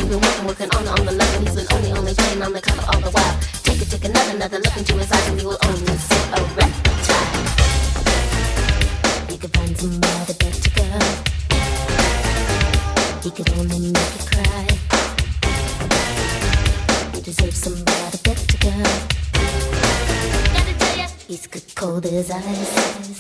He's been working on the level. He's been only playing on the cover all the while. Take another look into his eyes and you will only see a reptile. You could find somebody better, girl. He could only make you cry. You deserve somebody better, girl. Gotta tell ya, he's cold as ice.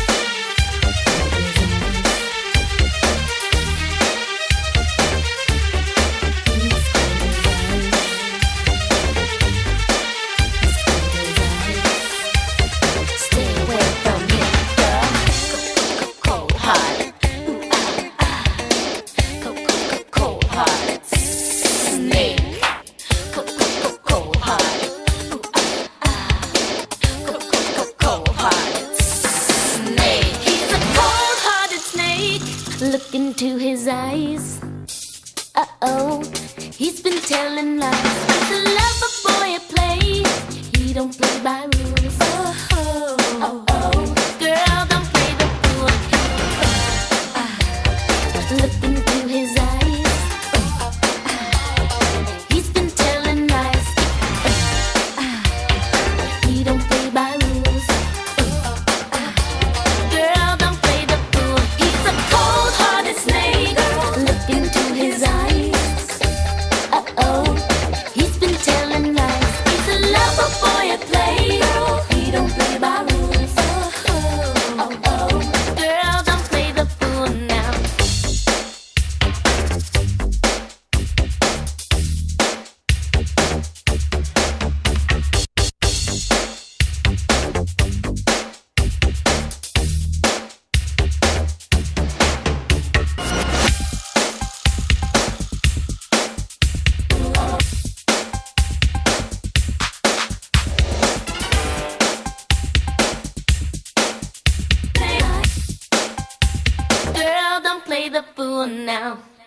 Look into his eyes. Uh-oh, he's been telling lies. He's a lover boy at play. He don't play by rules. Oh, girl, don't play the fool. Look into his eyes. He's been telling lies. He don't play by rules. Girl, don't play the fool. He's a cold-hearted snake. Look into his eyes. Uh-oh, he's been telling lies. He's a lover boy at play. He don't play by rules. Oh, girl, don't play the fool now. Girl, don't play the fool now.